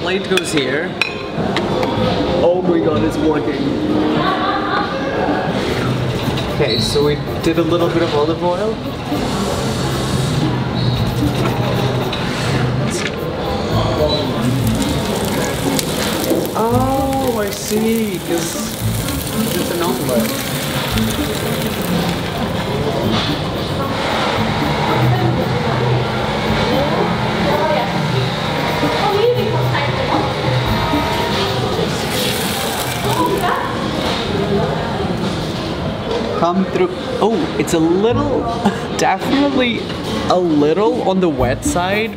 plate goes here. Oh my god, it's working. Okay, so we did a little bit of olive oil. Oh, I see, because it's an omelette. Come through. Oh, it's a little, definitely a little on the wet side.